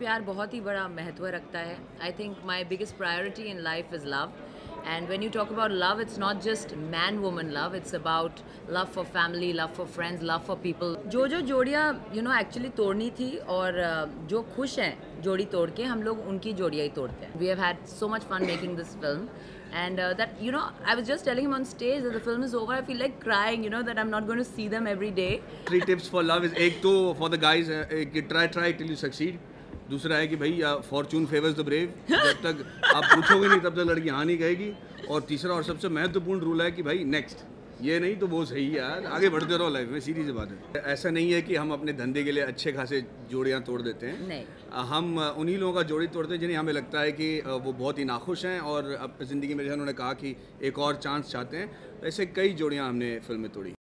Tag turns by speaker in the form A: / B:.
A: प्यार बहुत ही बड़ा महत्व रखता है. I think my biggest priority in life is love. And when you talk about love, it's not just man-woman love. It's about love for family, love for friends, love for people. जो जोड़ियाँ actually तोड़नी थी और जो खुश हैं जोड़ी तोड़ के, हम लोग उनकी जोड़ियाँ ही तोड़ते हैं. We have had so much fun making this film. And that, I was just telling him on stage that the film is over. I feel like crying, that I'm not going to see them every day.
B: 3 tips for love is, एक तो for the guys, try till you succeed. दूसरा है कि भाई Fortune favours the brave. जब तक आप पूछोगे नहीं तब तक लड़की हाँ नहीं कहेगी. और तीसरा और सबसे महत्वपूर्ण रूल है कि भाई नेक्स्ट, ये नहीं तो वो सही है यार, आगे बढ़ते रहो लाइफ में. सीधी सी बात है. ऐसा नहीं है कि हम अपने धंधे के लिए अच्छे खासे जोड़ियाँ तोड़ देते हैं.
A: नहीं,
B: हम उन्हीं लोगों का जोड़ी तोड़ते हैं जिन्हें हमें लगता है कि वो बहुत ही नाखुश हैं और अब ज़िंदगी में जैसे उन्होंने कहा कि एक और चांस चाहते हैं. ऐसे कई जोड़ियाँ हमने फिल्म में तोड़ी.